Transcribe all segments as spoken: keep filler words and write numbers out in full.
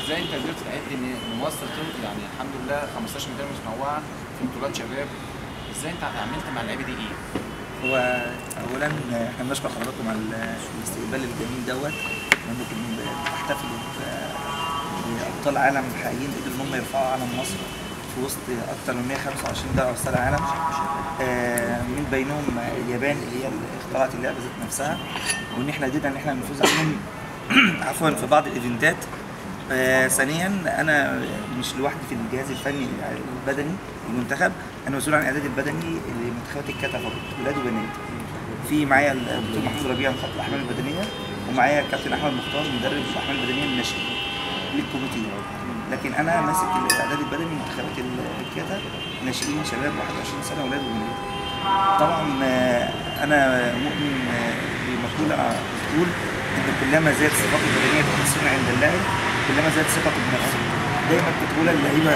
ازاي انت قدرت تعد ان مصر يعني الحمد لله خمستاشر ميداليه متنوعه في بطولات شباب؟ ازاي انت اتعاملت مع اللعيبه دي ايه؟ هو اولا احنا بنشكر حضراتكم على الاستقبال الجميل دوت، انكم بتحتفلوا بابطال عالم حقيقيين قدروا ان هم يرفعوا علم مصر في وسط اكثر من مية وخمسة وعشرين دوله على مستوى العالم، من بينهم اليابان اللي هي اللي اخترعت اللعبه ذات نفسها، وان احنا قدرنا ان احنا نفوز عليهم عفوا في بعض الايفنتات. آه ثانيا انا مش لوحدي في الجهاز الفني البدني المنتخب، انا مسؤول عن الاعداد البدني لمنتخبات الكاتا فقط ولاد وبنات. في معايا الدكتور محمود ربيع مخطط الاحمال البدنيه، ومعايا الكابتن احمد مختار مدرب الاحمال البدنيه الناشئين للكوميتيه، لكن انا ماسك الاعداد البدني لمنتخبات الكاتا ناشئين شباب واحد وعشرين سنه ولاد وبنات. طبعا انا مؤمن بمقوله بتقول ان كلما زادت الثقافه البدنيه والتحسن عند اللاعب كلما زادت ثقته بنفسه. دايما كنت بقول للعيبه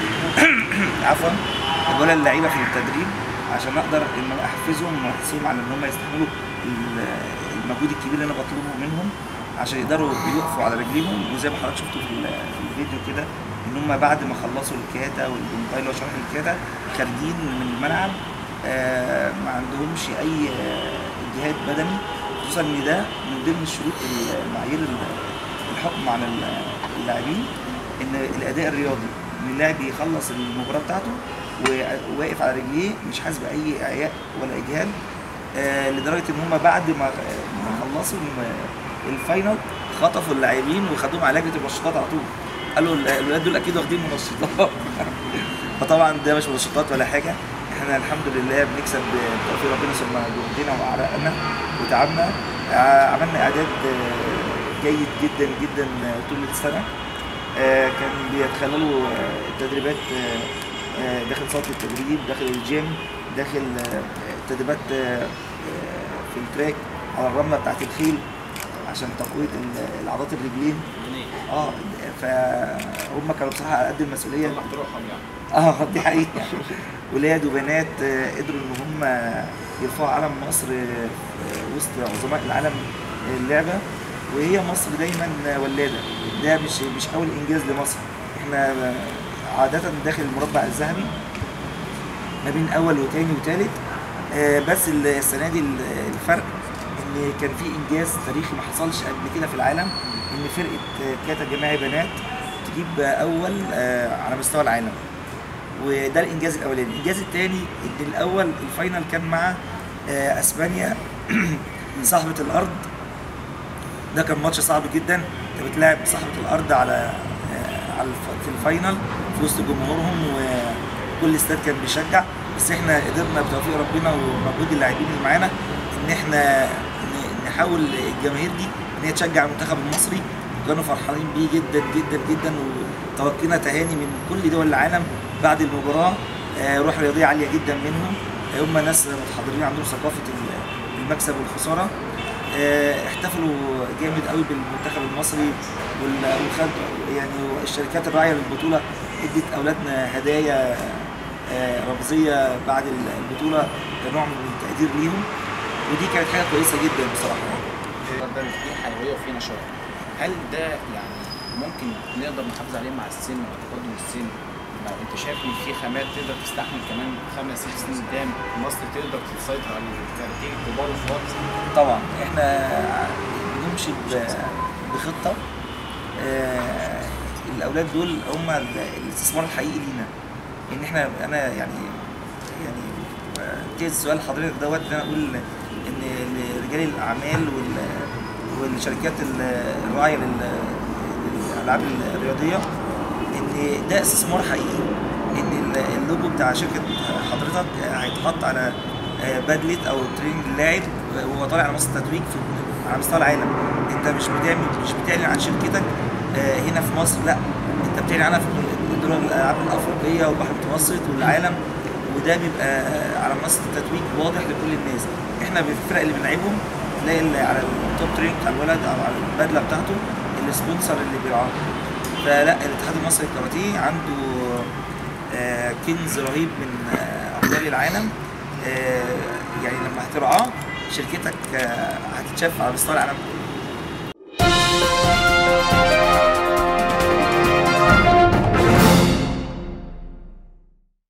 عفوا بقول للعيبه في التدريب عشان اقدر ان احفزهم واحسهم على ان هم يستحملوا المجهود الكبير اللي انا بطلبه منهم عشان يقدروا يقفوا على رجليهم. وزي ما حضرتك شفتوا في الفيديو كده ان هم بعد ما خلصوا الكاتا والموبايل وشرح الكاتا خارجين من الملعب آه ما عندهمش اي اجهاد بدني، خصوصا ان ده من ضمن الشروط المعايير الحكم على اللاعبين ان الاداء الرياضي ان اللاعب يخلص المباراه بتاعته وواقف على رجليه مش حاسس باي اعياء ولا اجهاد، آه لدرجه ان هم بعد ما خلصوا الفاينل خطفوا اللاعبين وخدوهم على لجنه المنشطات على طول، قالوا الولاد دول اكيد واخدين منشطات فطبعا ده مش منشطات ولا حاجه، احنا الحمد لله بنكسب بتوفيق ربنا ثم جهدنا وعرقنا وتعبنا. عملنا اعداد جيد جدا جدا طول السنه، كان بيتخللوا التدريبات داخل صاله التدريب، داخل الجيم، داخل تدريبات في التراك على الرمله بتاعت الخيل عشان تقويه العضلات الرجلين. اه فهم كانوا بصراحه على قد المسؤوليه. اه دي حقيقه. ولاد وبنات قدروا ان هم يرفعوا علم مصر وسط عظماء العالم اللعبه، وهي مصر دايما ولاده، ده مش مش اول انجاز لمصر، احنا عاده داخل المربع الذهبي ما بين اول وثاني وثالث، بس السنه دي الفرق ان كان في انجاز تاريخي ما حصلش قبل كده في العالم، ان فرقه كاتا جماعي بنات تجيب اول على مستوى العالم، وده الانجاز الاولاني. الانجاز الثاني ان الاول الفاينل كان مع اسبانيا صاحبه الارض، ده كان ماتش صعب جدا، انت بتلاعب صاحبه الارض على على في الفاينل في وسط جمهورهم وكل استاد كان بيشجع، بس احنا قدرنا بتوفيق ربنا ومجهود اللاعبين اللي معانا ان احنا نحاول الجماهير دي ان هي تشجع المنتخب المصري، وكانوا فرحانين بيه جدا جدا جدا، وتلقينا تهاني من كل دول العالم بعد المباراه، روح رياضيه عاليه جدا منهم، هم ناس متحضرين عندهم ثقافه المكسب والخساره، احتفلوا جامد قوي بالمنتخب المصري، والخد يعني الشركات الراعيه للبطوله ادت اولادنا هدايا رمزيه بعد البطوله كنوع من التقدير ليهم، ودي كانت حاجه كويسه جدا بصراحه. ده فيه حيويه وفيه نشاط، هل ده يعني ممكن نقدر نحافظ عليه مع السن وتقدم السن؟ انت شايف ان في خامات تقدر تستحمل كمان خمس ست سنين قدام مصر تقدر تسيطر على الكاراتيه الكبار والصغار؟ طبعا احنا بنمشي بخطه، آه الاولاد دول هم الاستثمار الحقيقي لينا، ان احنا انا يعني يعني جاي السؤال حضرتك دوت ان انا اقول ان رجال الاعمال والشركات الراعيه للالعاب الرياضيه ان ده استثمار حقيقي، ان اللوجو بتاع شركه حضرتك هيتحط على بدله او تريننج اللاعب وهو طالع على منصه التتويج على مستوى العالم. انت مش بتعمل مش بتعلن عن شركتك هنا في مصر، لا انت بتعلن عنها في دول الالعاب الافريقيه والبحر المتوسط والعالم، وده بيبقى على منصه التتويج واضح لكل الناس. احنا بالفرق اللي بنلعبهم تلاقي على التوب تريننج بتاع الولد او على البدله بتاعته السبونسر اللي بيرعاه. فلا الاتحاد المصري للكاراتيه عنده آه كنز رهيب من آه ابطال العالم، آه يعني لما هترعاه شركتك آه هتتشاف على مستوى العالم.